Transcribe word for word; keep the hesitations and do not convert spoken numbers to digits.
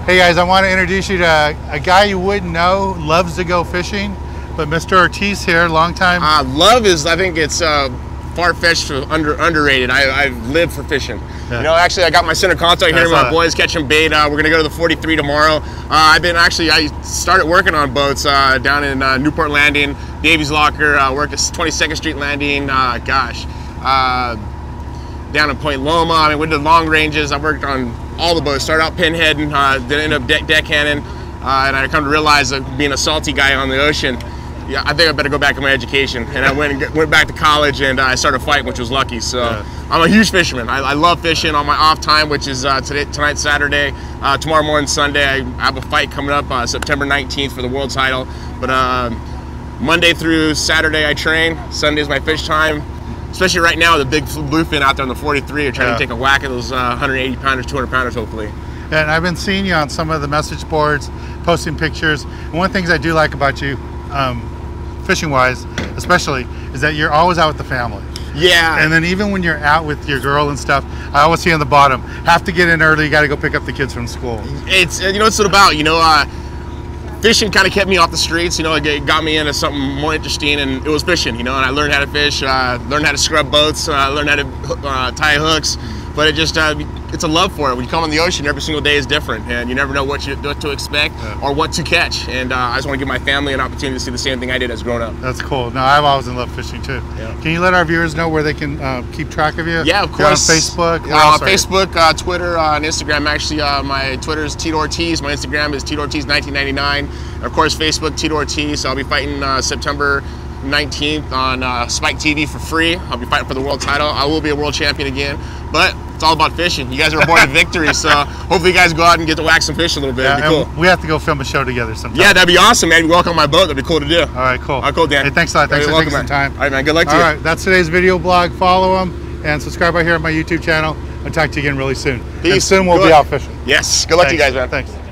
Hey guys, I want to introduce you to a guy you wouldn't know, loves to go fishing, but Mister Ortiz here, long time. Uh, love is, I think it's uh, far-fetched, under underrated. I, I live for fishing. Yeah. You know, actually, I got my center contact here. My boys catching bait. Uh, we're gonna go to the forty-three tomorrow. Uh, I've been actually, I started working on boats uh, down in uh, Newport Landing, Davies Locker. Uh, worked at twenty-second Street Landing. Uh, gosh, uh, down in Point Loma. I mean, we did long ranges. I worked on all the boats. Started out pinheading, uh, then ended up deck deckhanding, uh, and I come to realize that being a salty guy on the ocean, yeah, I think I better go back to my education. And I went and get, went back to college, and uh, I started fighting, which was lucky. So yeah. I'm a huge fisherman. I, I love fishing on my off time, which is uh, today, tonight, Saturday, uh, tomorrow morning, Sunday. I have a fight coming up uh, September nineteenth for the world title. But uh, Monday through Saturday I train. Sunday's my fish time. Especially right now, the big bluefin out there on the forty-three are trying yeah. to take a whack at those uh, one hundred eighty pounders, two hundred pounders, hopefully. And I've been seeing you on some of the message boards, posting pictures. And one of the things I do like about you, um, fishing-wise, especially, is that you're always out with the family. Yeah. And then even when you're out with your girl and stuff, I always see on the bottom, have to get in early, you got to go pick up the kids from school. It's, you know, it's about, you know, uh, fishing kind of kept me off the streets, you know, it got me into something more interesting, and it was fishing, you know, and I learned how to fish, uh, learned how to scrub boats, uh, learned how to uh, tie hooks, but it just, uh, it's a love for it. When you come on the ocean, every single day is different, and you never know what, you, what to expect yeah. or what to catch, and uh, I just want to give my family an opportunity to see the same thing I did as growing up. That's cool. No, I've always loved fishing too. Yeah. Can you let our viewers know where they can uh, keep track of you? Yeah, of course. You're on Facebook? Uh, Facebook, uh, Twitter, uh, and Instagram. Actually, uh, my Twitter is Tito Ortiz. My Instagram is Tito Ortiz nineteen ninety-nine. And of course, Facebook, Tito Ortiz. So I'll be fighting uh, September nineteenth on uh, Spike T V for free. I'll be fighting for the world title. I will be a world champion again, but it's all about fishing. You guys are born to victory, so hopefully you guys go out and get to wax some fish a little bit. Yeah, It'd be cool. We have to go film a show together sometime. Yeah, that'd be awesome, man. You walk on my boat. That'd be cool to do. All right, cool. All right, cool, Dan. Hey, thanks a lot. Thanks for taking some time. All right, man. Good luck to all you. All right, that's today's video blog. Follow them and subscribe right here on my YouTube channel. I'll talk to you again really soon. Peace. And soon we'll good. be out fishing. Yes. Good luck Thanks. to you guys, man. Thanks.